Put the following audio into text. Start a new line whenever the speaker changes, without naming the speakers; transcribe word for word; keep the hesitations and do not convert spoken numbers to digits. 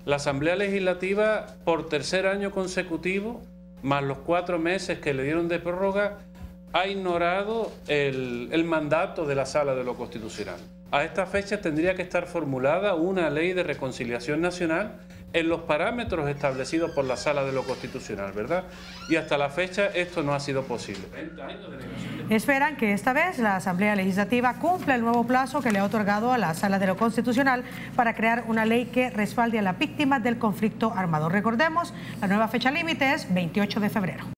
La Asamblea Legislativa, por tercer año consecutivo, más los cuatro meses que le dieron de prórroga, ha ignorado el, el mandato de la Sala de lo Constitucional. A esta fecha tendría que estar formulada una ley de reconciliación nacional en los parámetros establecidos por la Sala de lo Constitucional, ¿verdad? Y hasta la fecha esto no ha sido posible.
Esperan que esta vez la Asamblea Legislativa cumpla el nuevo plazo que le ha otorgado a la Sala de lo Constitucional para crear una ley que respalde a las víctimas del conflicto armado. Recordemos, la nueva fecha límite es veintiocho de febrero.